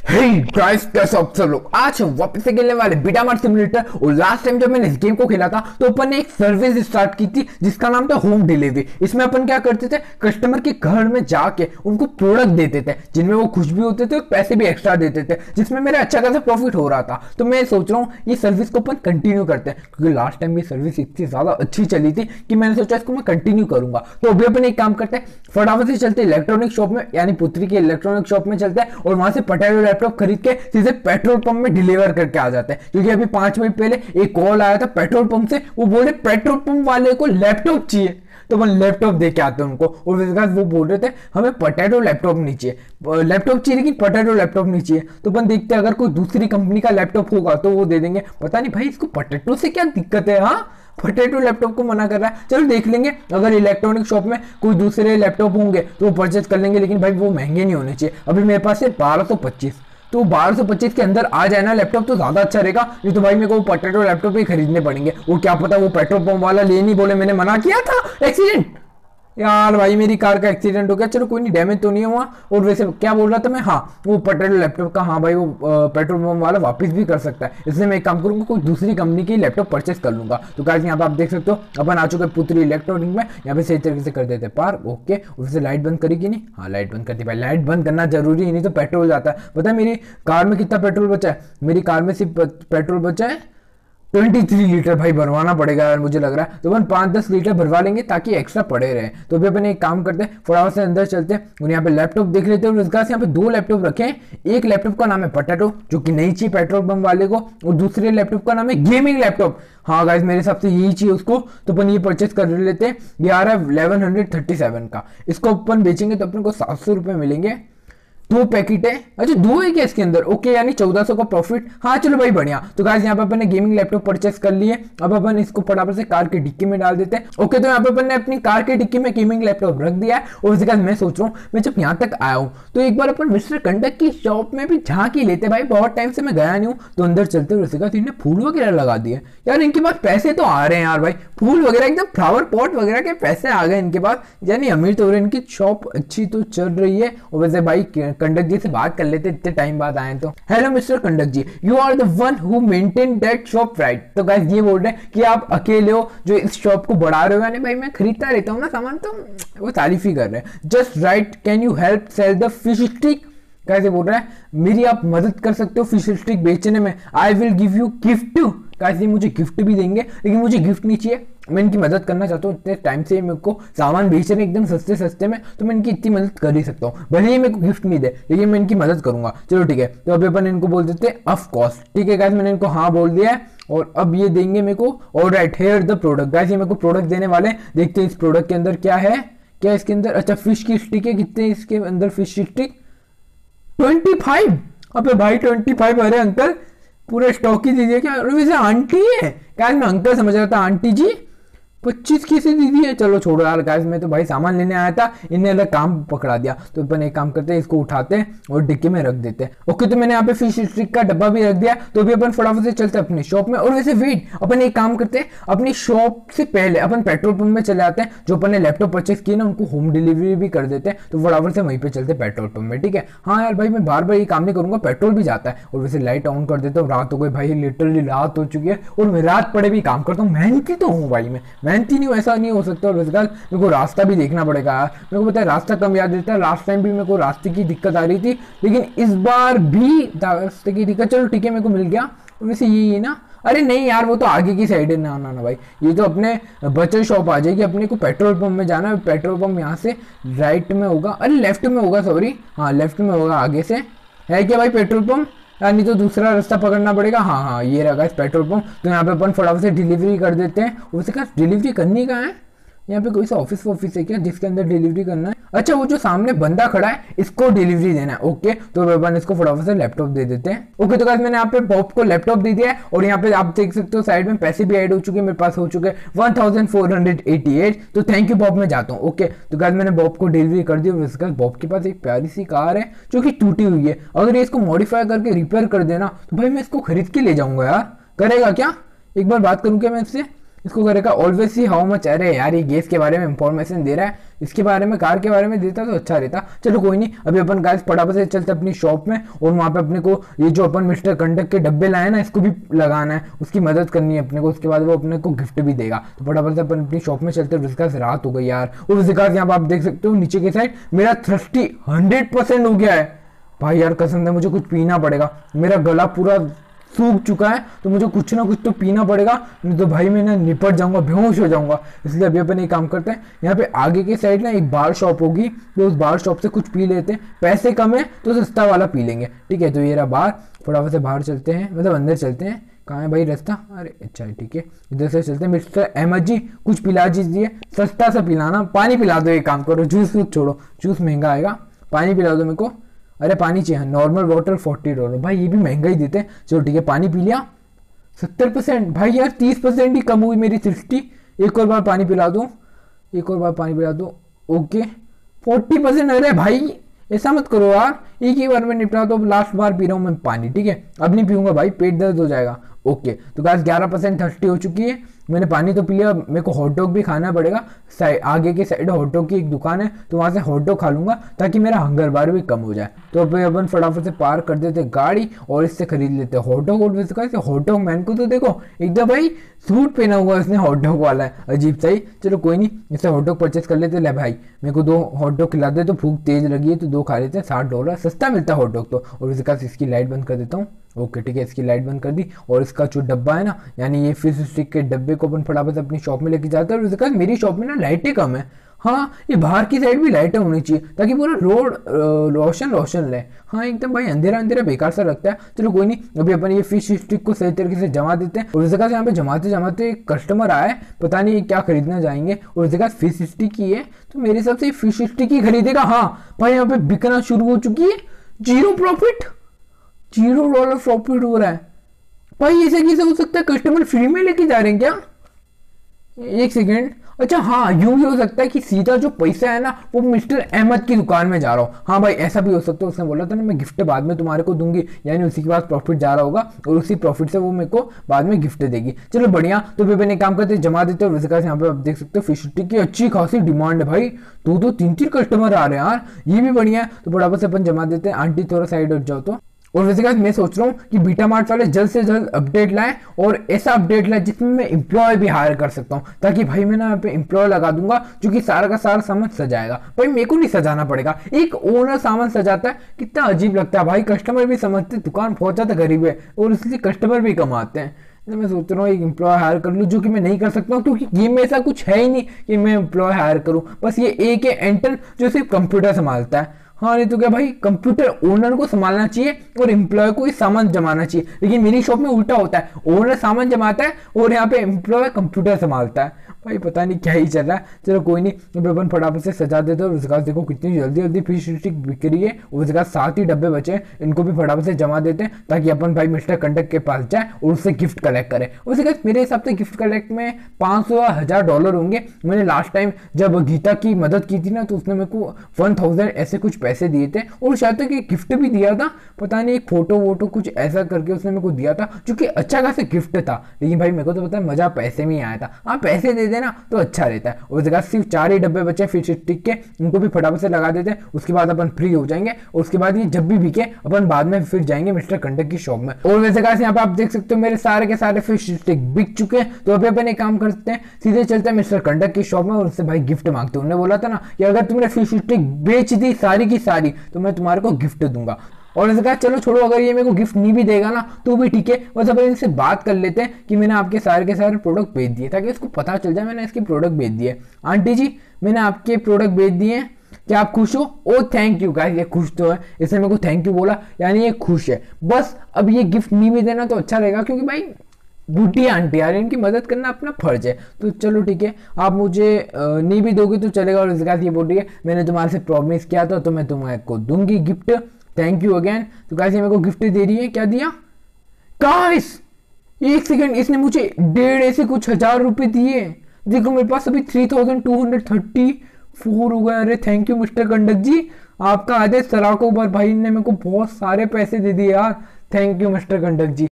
Hey guys, कैसे आप सब लोग। आज हम वापस से खेलने वाले बीटा मार्ट सिमुलेटर। और लास्ट टाइम जब मैंने इस गेम को खेला था तो अपन ने एक सर्विस स्टार्ट की थी जिसका नाम था होम डिलीवरी। इसमें अपन क्या करते थे, कस्टमर के घर में जाके उनको प्रोडक्ट देते थे जिनमें वो खुश भी होते थे और पैसे भी एक्स्ट्रा देते थे, जिसमें मेरा अच्छा खासा प्रॉफिट हो रहा था। तो मैं सोच रहा हूँ ये सर्विस को अपन कंटिन्यू करते हैं, क्योंकि लास्ट टाइम ये सर्विस इतनी ज्यादा अच्छी चली थी कि मैंने सोचा इसको मैं कंटिन्यू करूंगा। तो अभी अपन एक काम करते हैं, फटाफट से चलते इलेक्ट्रॉनिक शॉप में, यानी पुत्री की इलेक्ट्रॉनिक शॉप में चलते हैं और वहां से पटेलो लैपटॉप खरीद के सीधे पेट्रोल पंप में डिलीवर करके आ जाते हैं। क्योंकि अभी 5 मिनट पहले एक कॉल आया था पेट्रोल पंप से, वो बोले पेट्रोल पंप वाले को लैपटॉप चाहिए, तो अपन लैपटॉप दे के आते हैं उनको। और उसके बाद वो बोल रहे थे हमें पटेटो लैपटॉप नहीं चाहिए, लैपटॉप चाहिए लेकिन पटेटो लैपटॉप नहीं चाहिए। तो अपन देखते हैं अगर कोई दूसरी कंपनी का लैपटॉप होगा तो वो दे देंगे। पता नहीं भाई इसको पटेटो से क्या दिक्कत है। हाँ, पटेटो लैपटॉप को मना कर रहा है। चलो देख लेंगे, अगर इलेक्ट्रॉनिक शॉप में कोई दूसरे लैपटॉप होंगे तो वो परचेज कर लेंगे, लेकिन भाई वो महंगे नहीं होने चाहिए। अभी मेरे पास है 1225, तो 1225 के अंदर आ जाए ना लैपटॉप तो ज्यादा अच्छा रहेगा। नहीं तो भाई मेरे को पटेटो लैपटॉप ही खरीदने पड़ेंगे। वो क्या पता वो पेट्रोल पंप वाला ले नहीं बोले, मैंने मना किया था। एक्सीडेंट यार, भाई मेरी कार का एक्सीडेंट हो गया। चलो कोई नहीं, डैमेज तो नहीं हुआ। और वैसे क्या बोल रहा था मैं, हाँ वो पेट्रोल लैपटॉप का, हाँ भाई वो पेट्रोल पंप वाला वापस भी कर सकता है। इसलिए मैं एक काम करूंगा, कोई दूसरी कंपनी की लैपटॉप परचेस कर लूंगा। तो गाइस यहाँ पे आप देख सकते हो अपन आ चुके पुत्री इलेक्ट्रॉनिक में। यहाँ पे सही तरीके से कर देते पार्क, ओके। और वैसे लाइट बंद करेगी नहीं, हाँ लाइट बंद कर दी भाई। लाइट बंद करना जरूरी है, नहीं तो पेट्रोल जाता है। पता है मेरी कार में कितना पेट्रोल बचा है? मेरी कार में सिर्फ पेट्रोल बचा है 23 लीटर। भाई भरवाना पड़ेगा यार, मुझे लग रहा है। तो अपन 5-10 लीटर भरवा लेंगे ताकि एक्स्ट्रा पड़े रहे। तो अभी अपन एक काम करते हैं, फटाफट से अंदर चलते हैं और यहाँ पे लैपटॉप देख लेते हैं। और इसका यहाँ पे 2 लैपटॉप रखे हैं। एक लैपटॉप का नाम है पटेटो, जो कि नहीं चाहिए पेट्रोल पंप वाले को, और दूसरे लैपटॉप का नाम है गेमिंग लैपटॉप। हाँ गाइस, मेरे हिसाब से यही चाहिए उसको, तो अपन ये परचेस कर लेते हैं। ये आ रहा है 1137 का। इसको अपन बेचेंगे तो अपन को 700 रुपये मिलेंगे। 2 पैकेट है, अच्छा 2 है क्या इसके अंदर? ओके, यानी 1400 का प्रॉफिट। हाँ चलो भाई बढ़िया। तो गाइस यहाँ पे अपन ने गेमिंग लैपटॉप परचेस कर लिए। अब अपन इसको फटाफट से कार के डिक्की में डाल देते हैं। ओके, तो यहाँ पे अपन ने अपनी कार के डिक्की में गेमिंग लैपटॉप रख दिया है। और उसके बाद मैं सोच रहा हूँ, मैं जब यहाँ तक आया हूँ तो एक बार अपन मिस्टर कंडक की शॉप में भी झांकी लेते भाई। बहुत टाइम से मैं गया नहीं हूँ। तो अंदर चलते हुए उसके बाद इन्हें फूल वगैरह लगा दिए यार। इनके पास पैसे तो आ रहे हैं यार भाई, फूल वगैरह एकदम फ्लावर पॉट वगैरह के पैसे आ गए इनके पास, यानी अमीर तो हो रहे। इनकी शॉप अच्छी तो चल रही है। और वैसे भाई कंडक जी से बात कर लेते, इतने टाइम बाद आए तो। हेलो मिस्टर कंडक जी, you are the one who maintain that shop right? तो गाइस ये बोल रहे हैं कि आप अकेले हो जो इस शॉप को बढ़ा रहे हो। यानी भाई मैं खरीदता रहता हूँ ना सामान, तो वो तारीफ ही कर रहे हैं। Just right, can you help sell the fish stick? कैसे बोल रहा है, मेरी आप मदद कर सकते हो फिश स्टिक बेचने में। I will give you gift. कैसे मुझे गिफ्ट भी देंगे, लेकिन मुझे गिफ्ट नहीं चाहिए, मैं इनकी मदद करना चाहता हूँ। इतने टाइम से मेरे को सामान बेच रहे हैं एकदम सस्ते सस्ते में, तो मैं इनकी इतनी मदद कर ही सकता हूँ। भले ही मेरे को गिफ्ट नहीं दे, लेकिन मैं इनकी मदद करूंगा। चलो ठीक है, तो अभी अपन इनको बोल देते हैं ऑफ कोर्स। ठीक है गाइस, मैंने इनको हाँ बोल दिया है। और अब ये देंगे मेरे को। Alright, here the product. Guys ये मेरे को प्रोडक्ट देने वाले। देखते हैं इस प्रोडक्ट के अंदर क्या है। क्या इसके अंदर, अच्छा फिश की स्टिक है। कितने इसके अंदर फिश स्टिक? 25। अबे भाई 25? अरे अंकल पूरा स्टॉक ही दीजिए क्या? वैसे आंटी है क्या? मैं अंकल समझ रहा था। आंटी जी 25 कैसे दी दी है? चलो छोड़ो यार गाइस, मैं तो भाई सामान लेने आया था, इन्हें अलग काम पकड़ा दिया। तो अपन एक काम करते हैं, इसको उठाते हैं और डिक्की में रख देते हैं। ओके, तो मैंने यहाँ पे फिश स्टिक का डब्बा भी रख दिया। तो अभी अपन फटाफट से चलते हैं अपनी शॉप में। और वैसे वेट, अपन एक काम करते हैं, अपनी शॉप से पहले अपन पेट्रोल पंप में चले आते हैं। जो अपन ने लैपटॉप परचेस किए ना उनको होम डिलीवरी भी कर देते हैं। तो फटाफट से वहीं पे चलते हैं पेट्रोल पंप में। ठीक है, हाँ यार भाई मैं बार बार ये काम नहीं करूंगा, पेट्रोल भी जाता है। और वैसे लाइट ऑन कर देता हूँ। रात हो गई भाई, लिटरली रात हो चुकी है और मैं रात पड़े भी काम करता हूँ। मेहनती तो हूँ भाई, मैं मेहनती नहीं हूँ ऐसा नहीं हो सकता। और रोजगार मेरे को रास्ता भी देखना पड़ेगा यार। मेरे को पता है रास्ता कम याद रहता है। लास्ट टाइम भी मेरे को रास्ते की दिक्कत आ रही थी, लेकिन इस बार भी रास्ते की दिक्कत। चलो ठीक है, मेरे को मिल गया। वैसे ये ना, अरे नहीं यार वो तो आगे की साइड है। ना ना ना भाई, ये तो अपने बचत शॉप आ जाएगी। अपने को पेट्रोल पंप में जाना है। पेट्रोल पंप यहाँ से राइट में होगा, अरे लेफ्ट में होगा, सॉरी हाँ लेफ्ट में होगा। आगे से है क्या भाई पेट्रोल पंप? नहीं तो दूसरा रास्ता पकड़ना पड़ेगा। हाँ हाँ ये रहा इस पेट्रोल पंप। तो यहाँ पे अपन फटाफट से डिलीवरी कर देते हैं। उसके बाद डिलीवरी करनी कहाँ है? यहाँ पे कोई सा ऑफिस है क्या जिसके अंदर डिलीवरी करना है? अच्छा वो जो सामने बंदा खड़ा है इसको डिलीवरी देना है। ओके, तो अपन इसको फटाफट से लैपटॉप दे देते हैं। ओके, तो गाइस मैंने यहाँ पे बॉब को लैपटॉप दे दिया है। और यहाँ पे आप देख सकते हो साइड में पैसे भी ऐड हो चुके हैं। मेरे पास हो चुके हैं 1488। तो थैंक यू बॉब, मैं जाता हूँ। ओके, तो गाइस मैंने बॉब को डिलीवरी कर दी। और इसके बाद बॉब के पास एक प्यारी सी कार है जो कि टूटी हुई है। अगर ये इसको मॉडिफाई करके रिपेयर कर देना तो भाई मैं इसको खरीद के ले जाऊंगा यार। करेगा क्या? एक बार बात करूँ क्या मैं इससे? इसको करेगा ऑलवेज सी हाउ मच। अरे यार ये गैस के बारे में इंफॉर्मेशन दे रहा है, इसके बारे में कार के बारे में देता तो अच्छा रहता। चलो कोई नहीं, अभी अपन गाइस फटाफट से चलते अपनी शॉप में और वहाँ पे अपने को ये जो अपन मिस्टर कंडक के डब्बे लाए ना इसको भी लगाना है, उसकी मदद करनी है अपने को, उसके बाद वो अपने को गिफ्ट भी देगा। तो फटाफट से अपन अपनी शॉप में चलते हैं। विकास रात हो गई यार, और विकास यहाँ पे आप देख सकते हो नीचे की साइड मेरा थर्स्टी 100% हो गया है भाई यार, कसम है मुझे कुछ पीना पड़ेगा, मेरा गला पूरा सूख चुका है, तो मुझे कुछ ना कुछ तो पीना पड़ेगा, नहीं तो भाई मैं ना निपट जाऊंगा, बेहोश हो जाऊंगा। इसलिए अभी अपन एक काम करते हैं, यहाँ पे आगे की साइड ना एक बार शॉप होगी, तो उस बार शॉप से कुछ पी लेते हैं, पैसे कम है तो सस्ता वाला पी लेंगे। ठीक है, तो ये रहा बाहर, फटाफट से बाहर चलते हैं, मतलब अंदर चलते हैं। कहाँ है भाई रास्ता? अरे अच्छा है, ठीक है इधर से चलते हैं। मिस्टर अहमद जी कुछ पिला दीजिए, सस्ता सा पिलाना, पानी पिला दो, एक काम करो, जूस वूस छोड़ो, जूस महंगा आएगा, पानी पिला दो मेरे को। अरे पानी चाहिए, नॉर्मल वाटर $40 भाई, ये भी महंगा ही देते हैं। चलो ठीक है, पानी पी लिया। 70% भाई यार, 30% ही कम हुई मेरी सृष्टि। एक और बार पानी पिला दो, एक और बार पानी पिला दो। ओके 40%। अरे भाई ऐसा मत करो यार, एक ही बार में निपटा दो, लास्ट बार पी रहा हूँ मैं पानी। ठीक है, अब नहीं पीऊंगा भाई, पेट दर्द हो जाएगा। ओके तो गाइस 11% थर्स्टी हो चुकी है, मैंने पानी तो पी लिया, मेरे को हॉट डॉग भी खाना पड़ेगा। आगे के साइड हॉट डॉग की एक दुकान है, तो वहां से हॉट डॉग खा लूंगा ताकि मेरा हंगर बार भी कम हो जाए। तो अब अपन फटाफट से पार्क कर देते गाड़ी और इससे खरीद लेते हॉट डॉग। और वैसे हॉट डॉग मैन को तो देखो एकदम भाई सूट पहना हुआ है उसने, हॉट डॉग वाला है, अजीब सा ही। चलो कोई नहीं, इससे हॉट डॉग परचेस कर लेते। ले भाई मेरे को 2 हॉट डॉग खिला दे, तो भूख तेज लगी है तो 2 खा लेते हैं, $60 सस्ता मिलता है हॉट डॉग तो। और इसके पास इसकी लाइट बंद कर देता हूँ। ओके ठीक है, इसकी लाइट बंद कर दी। और इसका जो डब्बा है ना, यानी ये फिश स्टिक के डब्बे को अपन फटाफट अपनी शॉप में लेके जाते हैं। और उसके बाद मेरी शॉप में ना लाइटें कम है, हाँ ये बाहर की साइड भी लाइटें होनी चाहिए ताकि पूरा रोड रोशन रोशन रहे। हाँ एकदम भाई अंधेरा अंधेरा बेकार सा लगता है। चलो कोई नहीं, अभी अपन ये फिश स्टिक को सही तरीके से जमा देते हैं। और उस जगह यहाँ पे जमाते जमाते एक कस्टमर आया, पता नहीं क्या खरीदना जाएंगे, और उस जगह फिश स्टिक ही है, तो मेरे हिसाब से फिश स्टिक ही खरीदेगा। हाँ भाई यहाँ पे बिकना शुरू हो चुकी है, $0 प्रॉफिट, $0 प्रॉफिट हो रहा है भाई। ऐसे कैसे हो सकता है, कस्टमर फ्री में लेके जा रहे हैं क्या? एक सेकेंड, अच्छा हाँ यूं भी हो सकता है कि सीधा जो पैसा है ना वो मिस्टर अहमद की दुकान में जा रहा हो। हाँ भाई ऐसा भी हो सकता है, उसने बोला था ना मैं गिफ्ट बाद में तुम्हारे को दूंगी, यानी उसी के पास प्रॉफिट जा रहा होगा और उसी प्रॉफिट से वो मेरे को बाद में गिफ्ट देगी। चलो बढ़िया, तो फिर मैंने काम करते जमा देते। और वैसे यहाँ पे आप देख सकते हो फिश स्टिक की अच्छी खासी डिमांड है भाई, 2-2 3-3 कस्टमर आ रहे हैं यार, ये भी बढ़िया है। तो फटाफट से अपन जमा देते हैं। आंटी थोड़ा साइड हट जाओ तो। और वैसे गाइस मैं सोच रहा हूँ कि बीटा मार्ट वाले जल्द से जल्द अपडेट लाएं और ऐसा अपडेट लाएं जिसमें मैं एम्प्लॉय भी हायर कर सकता हूँ, ताकि भाई मैं ना यहाँ पे एम्प्लॉय लगा दूंगा जो कि सारा का सारा सामान सजाएगा। भाई मेरे को नहीं सजाना पड़ेगा, एक ओनर सामान सजाता है, कितना अजीब लगता है भाई। कस्टमर भी समझते दुकान बहुत ज्यादा गरीब है और इसलिए कस्टमर भी कमाते हैं। तो मैं सोच रहा हूँ एक एम्प्लॉय हायर कर लूँ, जो कि मैं नहीं कर सकता हूँ क्योंकि गेम में ऐसा कुछ है ही नहीं कि मैं एम्प्लॉय हायर करूँ। बस ये एक है एंटन जो सिर्फ कंप्यूटर संभालता है। हाँ नहीं तो क्या भाई, कंप्यूटर ओनर को संभालना चाहिए और एम्प्लॉय को ही सामान जमाना चाहिए। लेकिन मेरी शॉप में उल्टा होता है, ओनर सामान जमाता है और यहाँ पे एम्प्लॉय कंप्यूटर संभालता है। भाई पता नहीं क्या ही चल रहा है। चलो कोई नहीं, अपन फटाफट से सजा देते हैं। उसके बाद देखो कितनी जल्दी जल्दी फिश स्टिक बिक रही है। उसके बाद 7 ही डब्बे बचे हैं, इनको भी फटाफट से जमा देते हैं ताकि अपन भाई मिस्टर कंडक के पास जाए और उससे गिफ्ट कलेक्ट करें। उसके बाद मेरे हिसाब से गिफ्ट कलेक्ट में $500-1000 होंगे। मैंने लास्ट टाइम जब गीता की मदद की थी ना, तो उसने मेरे को 1000 ऐसे कुछ पैसे दिए थे और शायद तक एक गिफ्ट भी दिया था, पता नहीं एक फोटो वोटो कुछ ऐसा करके उसने मेरे को दिया था, जो कि अच्छा खासा गिफ्ट था। लेकिन भाई मेरे को तो पता है मजा पैसे में ही आया था। हाँ पैसे दे देना तो अच्छा रहता है। और जगह सिर्फ 4 ही डब्बे बचे फिश स्टिक के, उनको भी फटाफट से लगा देते हैं। उसके बाद अपन फ्री हो जाएंगे और उसके बाद ये जब भी बिके अपन बाद में फिर जाएंगे मिस्टर कंडक की शॉप में। और वैसे गाइस यहाँ पे आप देख सकते हो मेरे सारे के सारे फिश स्टिक बिक चुके हैं। तो अभी अपन एक काम करते हैं, सीधे चलते हैं मिस्टर कंडक की शॉप में और उससे भाई गिफ्ट मांगते हैं। उन्होंने बोला था ना कि अगर तुमने फिश स्टिक बेच दी सारी की सारी तो मैं तुम्हारे को गिफ्ट दूंगा। और ऐसे कहा चलो छोड़ो, अगर ये मेरे को गिफ्ट नहीं भी देगा ना तो भी ठीक है, बस अपन इनसे बात कर लेते हैं कि मैंने आपके सारे के सारे प्रोडक्ट बेच दिए, ताकि इसको पता चल जाए मैंने इसके प्रोडक्ट बेच दिए। आंटी जी मैंने आपके प्रोडक्ट बेच दिए हैं, क्या आप खुश हो? ओ थैंक यू गाइस, ये खुश तो है, इसने मेरे को थैंक यू बोला, यानी ये खुश है। बस अब ये गिफ्ट नहीं भी देना तो अच्छा रहेगा, क्योंकि भाई बूटी आंटी यार, इनकी मदद करना अपना फर्ज है। तो चलो ठीक है, आप मुझे नहीं भी दोगे तो चलेगा। और इसके बाद ये बोल रही है मैंने तुम्हारे से प्रॉमिस किया था तो मैं तुम्हारे दूंगी गिफ्ट, थैंक यू अगेन। तो गाइस ये मेरे को गिफ्ट दे रही है, क्या दिया गाइस? एक सेकंड, इसने मुझे 1.5 ऐसे कुछ ₹1000 दिए। देखो मेरे पास अभी 3234 हो गया। अरे थैंक यू मिस्टर कंडक जी, आपका आदेश सलाखों पर, भाई ने मेरे को बहुत सारे पैसे दे दिए यार। थैंक यू मिस्टर कंडक जी।